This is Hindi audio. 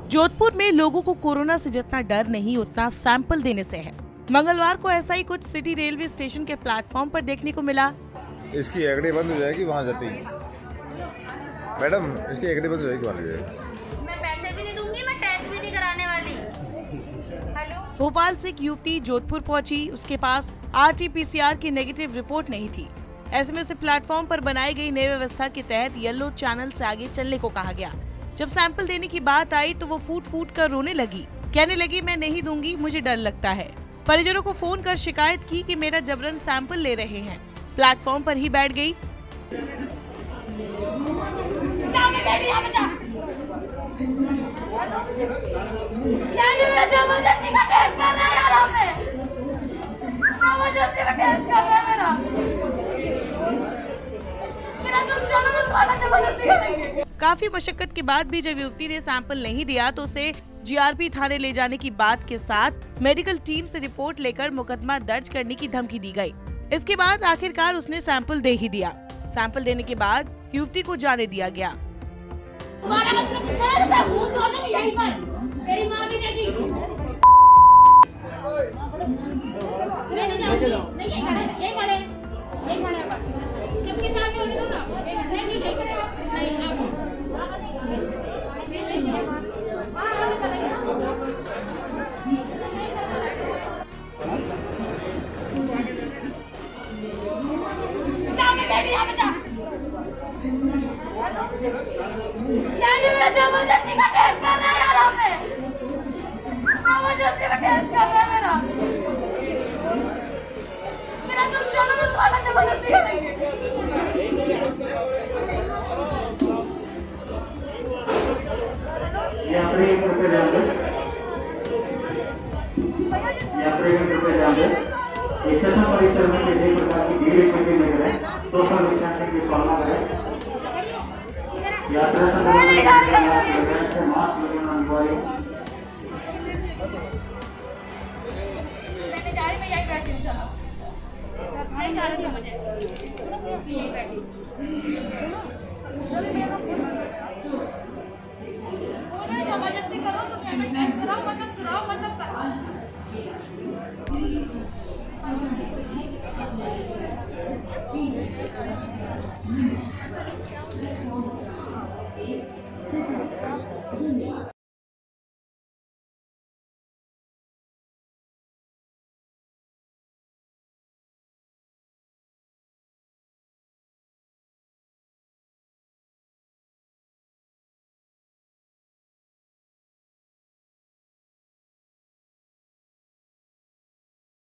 जोधपुर में लोगों को कोरोना से जितना डर नहीं उतना सैंपल देने से है। मंगलवार को ऐसा ही कुछ सिटी रेलवे स्टेशन के प्लेटफॉर्म पर देखने को मिला। इसकी एगड़ी बंद हो जाएगी वहाँ जाती है। मैडम इसकी एगड़ी बंद हो जाएगी वहाँ जाएगी। मैं पैसे भी नहीं दूंगी, मैं टेस्ट भी नहीं कराने वाली। हेलो। भोपाल से एक युवती जोधपुर पहुंची, उसके पास RT-PCR की नेगेटिव रिपोर्ट नहीं थी। ऐसे में उसे प्लेटफॉर्म पर बनाई गई नई व्यवस्था के तहत येलो चैनल से आगे चलने को कहा गया। जब सैंपल देने की बात आई तो वो फूट कर रोने लगी। कहने लगी, मैं नहीं दूंगी, मुझे डर लगता है। परिजनों को फोन कर शिकायत की कि मेरा जबरन सैंपल ले रहे हैं। प्लेटफॉर्म पर ही बैठ गई। काफी मशक्कत के बाद भी जब युवती ने सैंपल नहीं दिया तो उसे GRP थाने ले जाने की बात के साथ मेडिकल टीम से रिपोर्ट लेकर मुकदमा दर्ज करने की धमकी दी गई। इसके बाद आखिरकार उसने सैंपल दे ही दिया। सैंपल देने के बाद युवती को जाने दिया गया। तेरी माँ भी देगी। मैं नहीं जानती। नहीं यही खड़े सबके सामने होने दो ना। नहीं खड़े मेरा जबरदस्ती का टेस्ट कर रहा है यार, हमें जबरदस्ती का टेस्ट कर रहा है मेरा तुम चलो तो थोड़ा जबरदस्ती करेंगे। परिसर में किसी प्रकार की भीड़ इकट्ठी नहीं करें, सोशल डिस्टेंसिंग की पालना करें। यात्रा से मास्क लगाना अनिवार्य। मैंने जा रही, मैं यही बैठी हूँ। चलो नहीं जा रही मुझे, यही बैठी।